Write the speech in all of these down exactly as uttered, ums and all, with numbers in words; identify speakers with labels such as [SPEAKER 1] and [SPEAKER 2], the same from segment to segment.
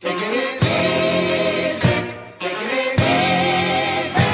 [SPEAKER 1] Taking it easy, taking it easy.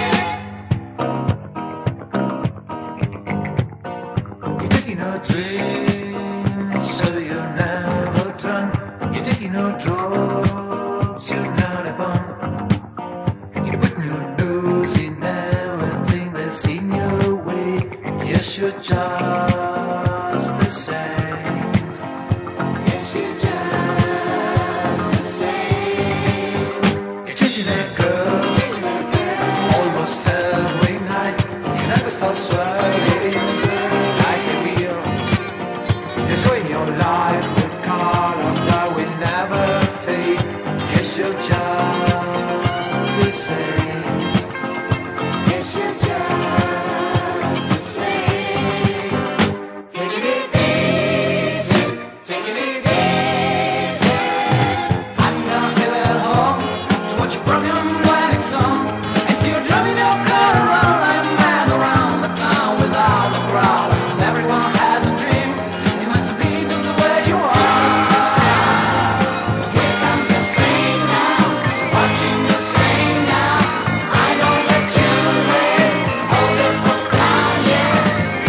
[SPEAKER 1] You're taking no drinks, so you're never drunk. You're taking no drugs, you're not a bum. You're putting your nose in everything that's in your way. Yes, you're just the same. Yes, you're just the same. You're changing that girl, almost every night. You never stop swirling like a wheel. Enjoying your life with colors that will never fade. Yes, you're just the same. Yes, you're just the same. Taking it easy, taking it easy. I'm gonna sit at home to watch your program when it's on, and see you driving your car around like mad around the town without a crowd. And everyone has a dream. It must be just the way you are. Here comes the same now, watching the same now. I know that you will hold it for time, yeah,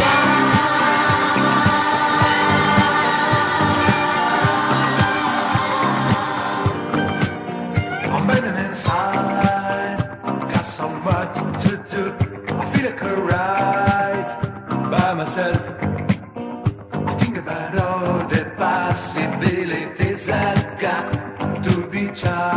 [SPEAKER 1] time. I'm burning inside, got so much to do. I feel like a ride by myself. I think about all the possibilities I've got to be child.